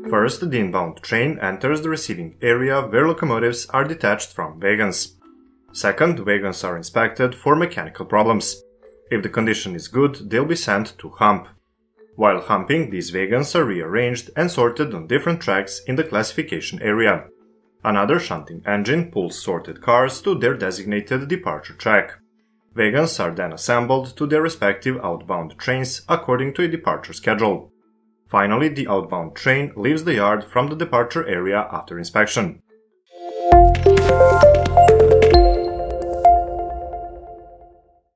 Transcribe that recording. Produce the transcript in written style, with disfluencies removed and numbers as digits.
First, the inbound train enters the receiving area where locomotives are detached from wagons. Second, wagons are inspected for mechanical problems. If the condition is good, they'll be sent to hump. While humping, these wagons are rearranged and sorted on different tracks in the classification area. Another shunting engine pulls sorted cars to their designated departure track. Wagons are then assembled to their respective outbound trains according to a departure schedule. Finally, the outbound train leaves the yard from the departure area after inspection.